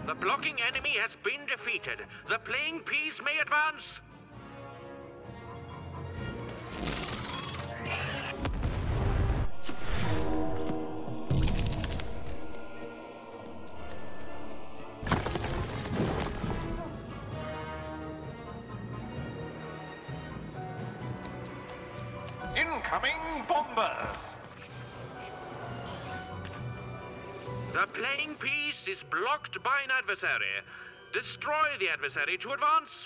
The blocking enemy has been defeated. The playing piece may advance. Incoming bombers! The playing piece is blocked by an adversary. Destroy the adversary to advance.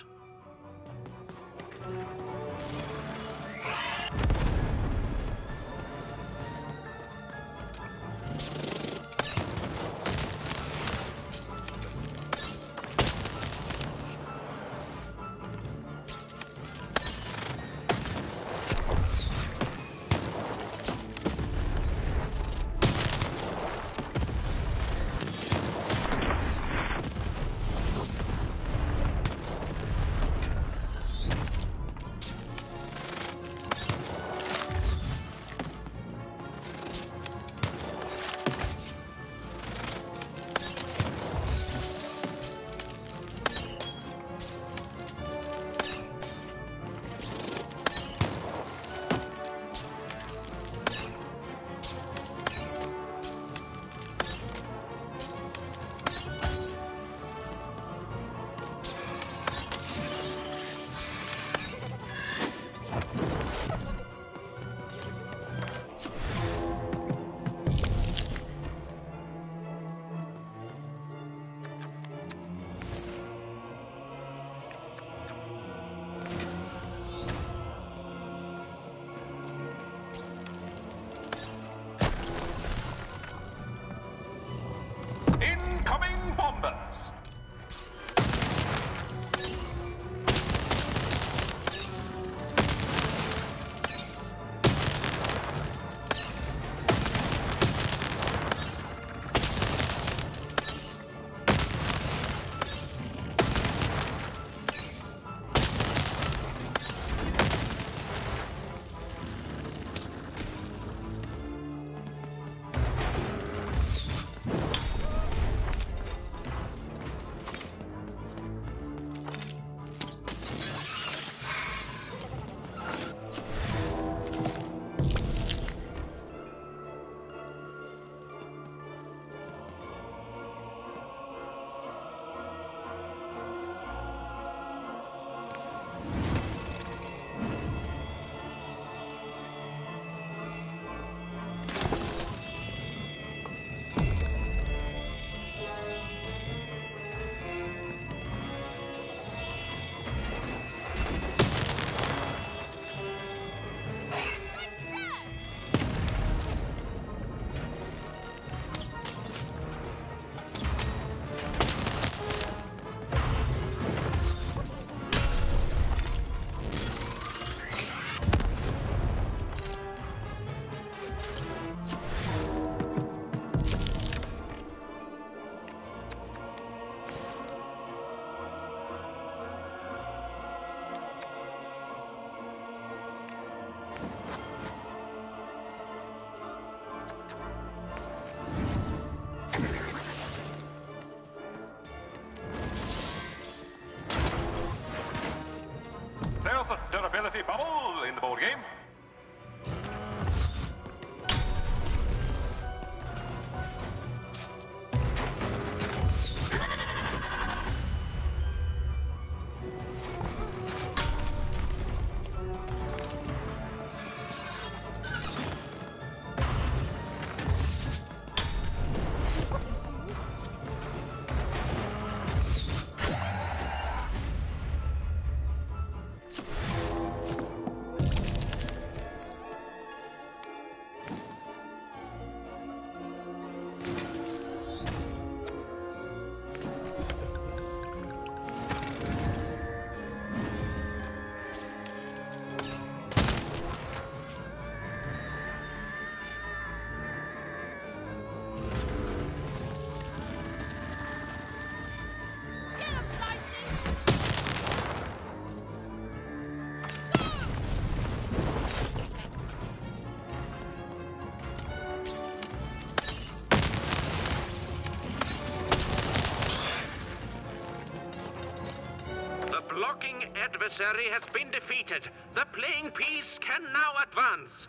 blocking adversary has been defeated. The playing piece can now advance.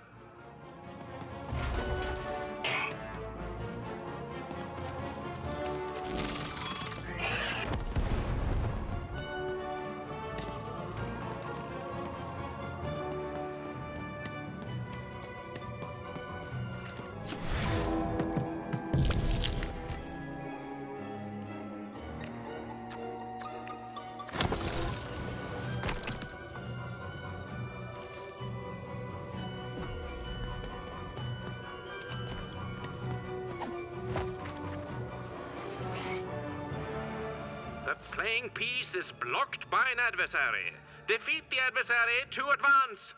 The playing piece is blocked by an adversary. Defeat the adversary to advance.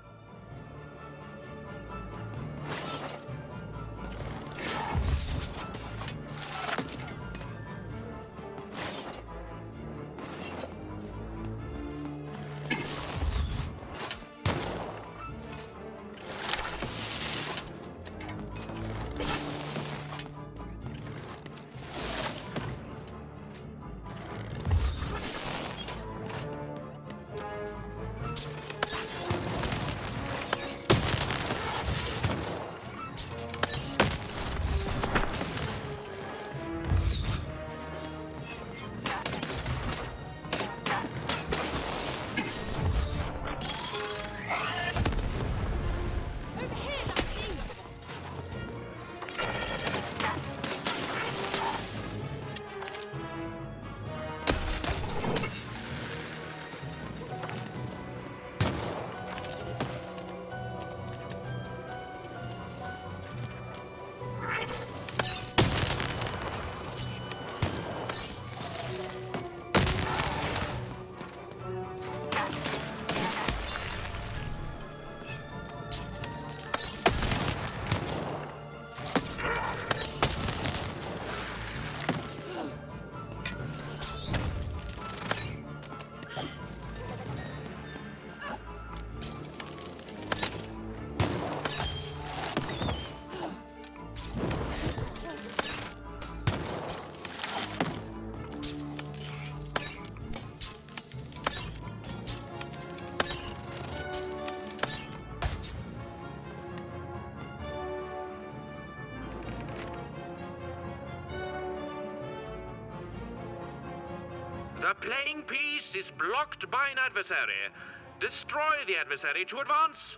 The playing piece is blocked by an adversary. Destroy the adversary to advance.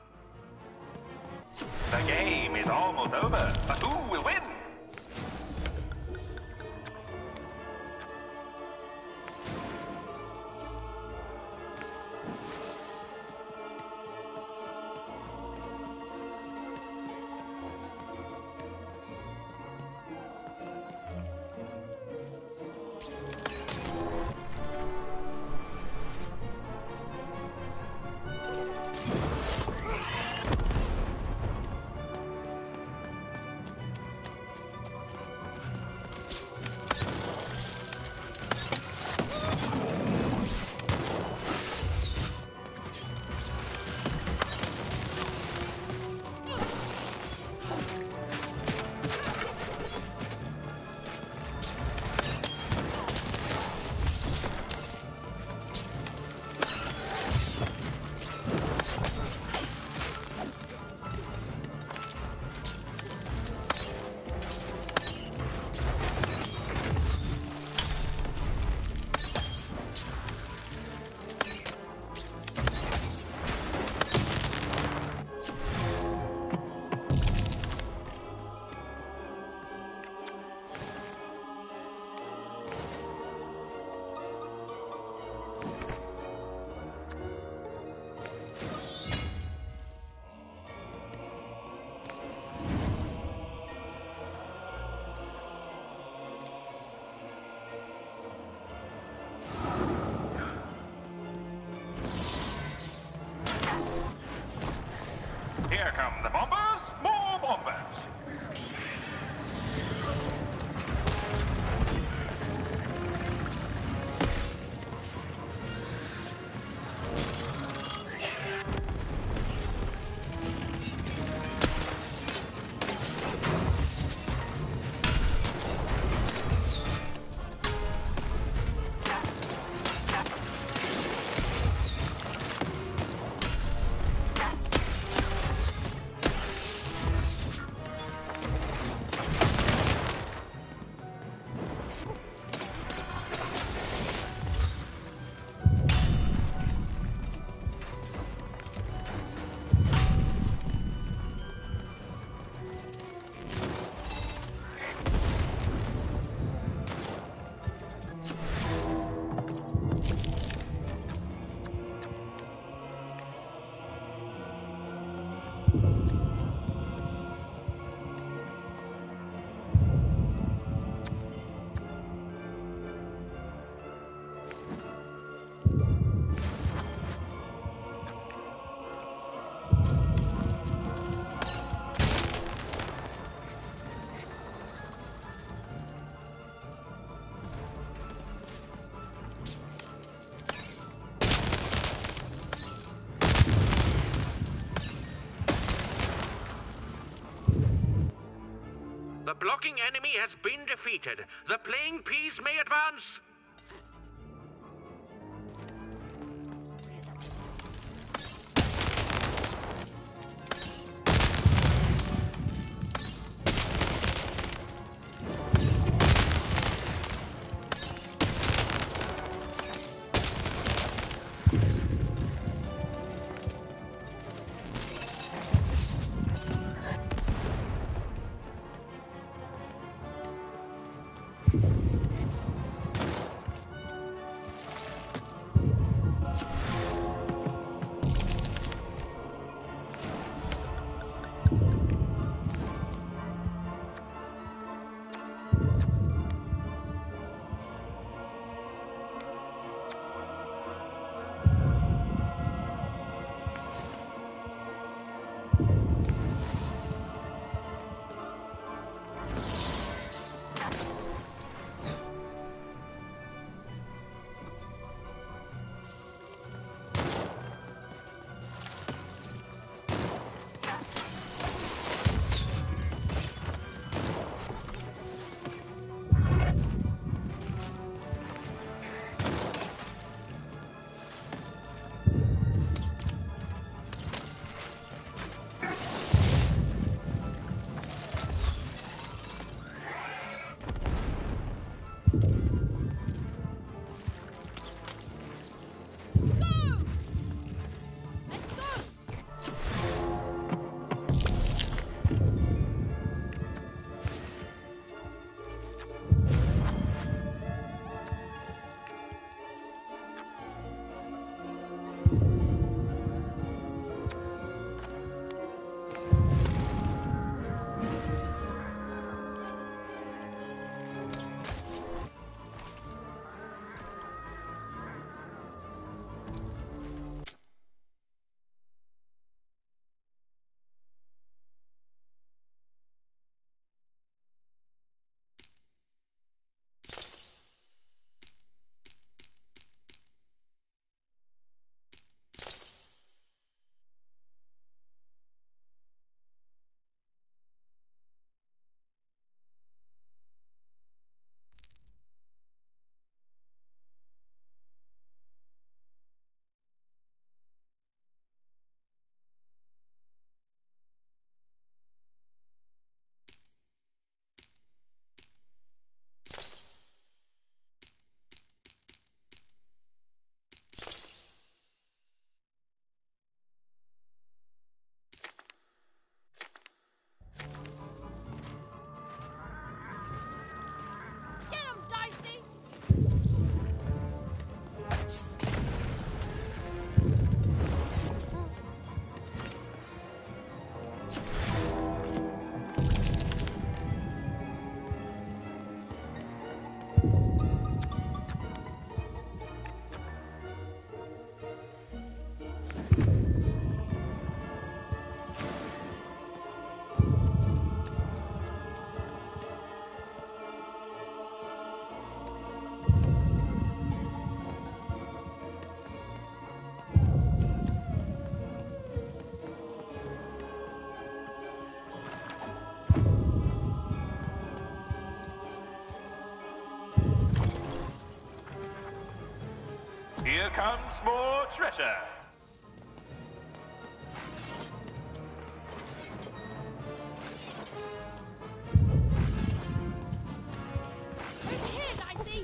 The game is almost over, but who will win? blocking enemy has been defeated. The playing piece may advance. Here comes more treasure. Over here, Dicey!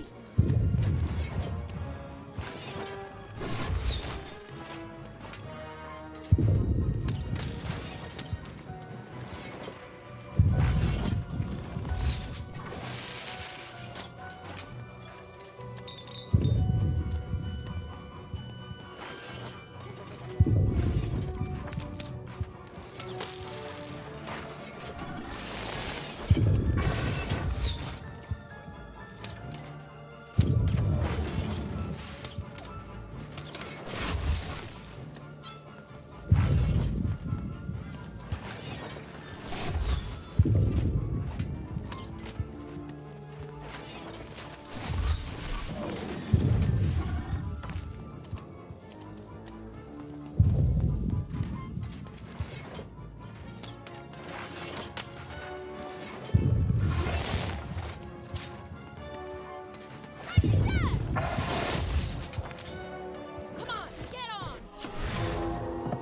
Come on, get on!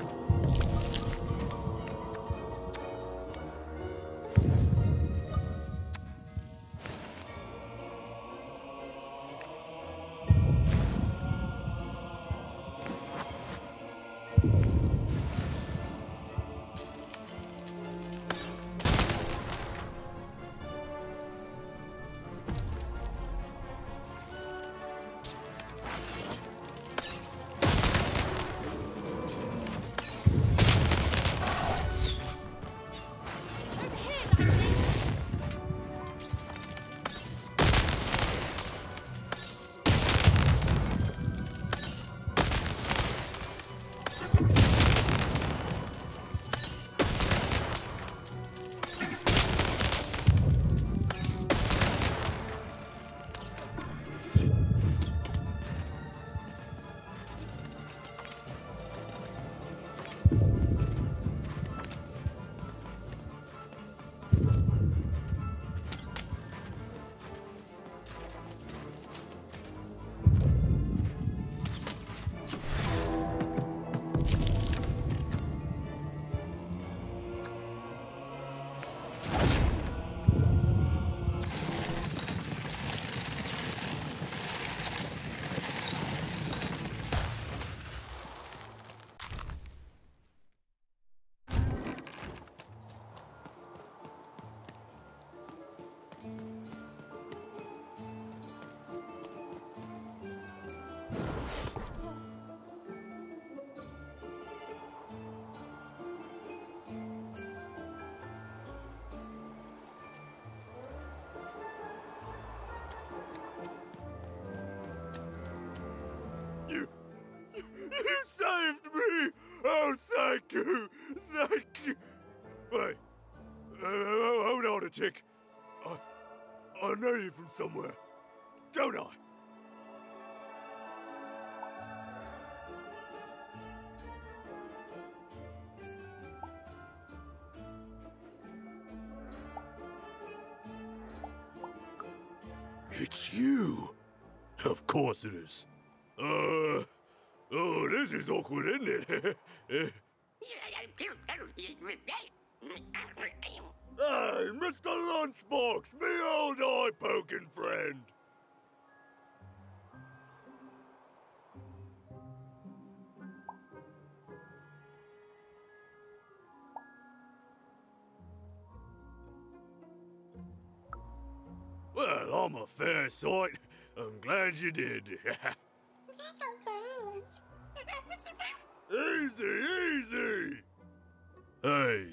Overhead, I see! You saved me! Oh, thank you! Thank you! Wait, hold on a tick. I know you from somewhere, don't I? It's you! Of course it is. Oh, this is awkward, isn't it? Hey, Mr. Lunchbox, me old eye-poking friend. Well, I'm a fair sight. I'm glad you did. Easy, easy! Hey,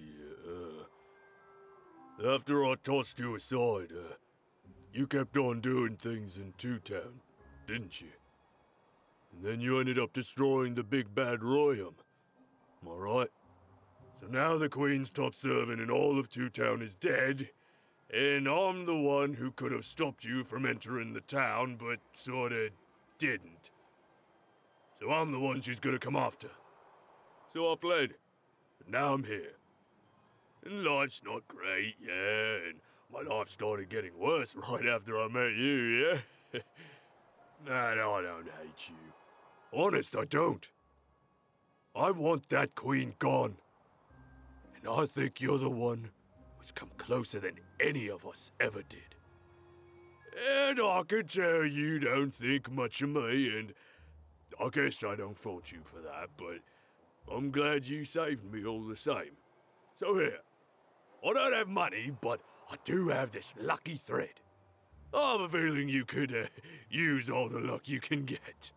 after I tossed you aside, you kept on doing things in Two Town, didn't you? And then you ended up destroying the big bad Royum. Am I right? So now the Queen's top servant in all of Two Town is dead, and I'm the one who could have stopped you from entering the town, but sorta didn't. So I'm the one she's gonna come after. So I fled, but now I'm here. And life's not great, yeah, and my life started getting worse right after I met you, yeah? Man, I don't hate you. Honest, I don't. I want that queen gone. And I think you're the one who's come closer than any of us ever did. And I can tell you don't think much of me, and I guess I don't fault you for that, but I'm glad you saved me all the same. So here, I don't have money, but I do have this lucky thread. I have a feeling you could use all the luck you can get.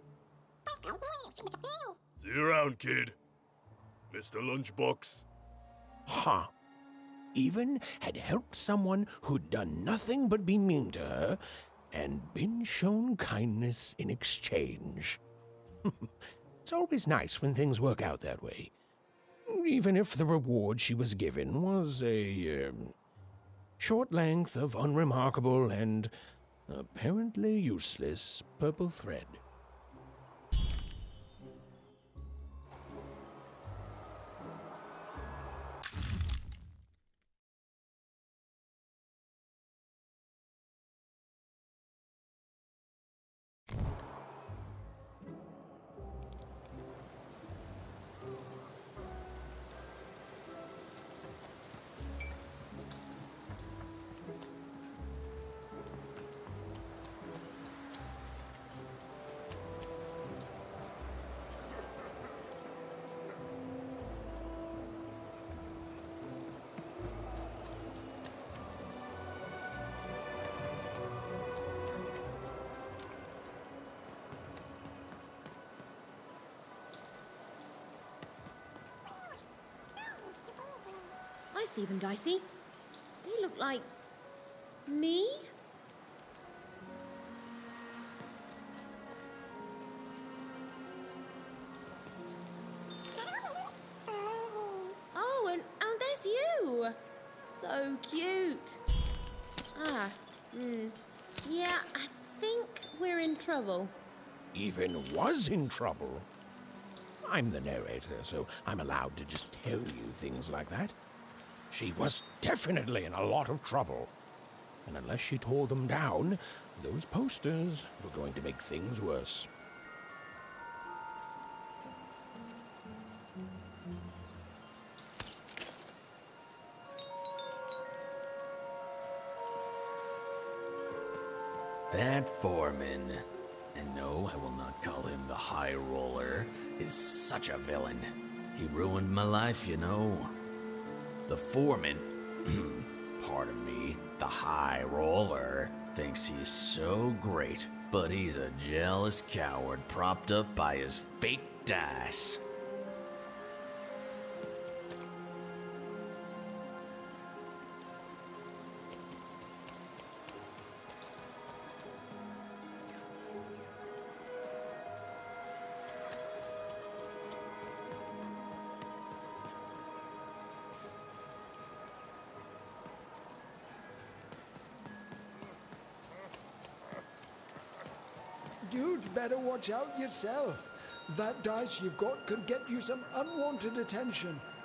See you around, kid. Mr. Lunchbox. Huh. Even had helped someone who'd done nothing but be mean to her, and been shown kindness in exchange. It's always nice when things work out that way. Even if the reward she was given was a short length of unremarkable and apparently useless purple thread. see them, Dicey. They look like... me? Oh, and there's you. So cute. Yeah, I think we're in trouble. Even was in trouble. I'm the narrator, so I'm allowed to just tell you things like that. She was definitely in a lot of trouble. And unless she tore them down, those posters were going to make things worse. That foreman, and no, I will not call him the High Roller, is such a villain. He ruined my life, you know. The foreman, pardon me, the High Roller, thinks he's so great, but he's a jealous coward propped up by his fake dice. You'd better watch out yourself. That dice you've got could get you some unwanted attention.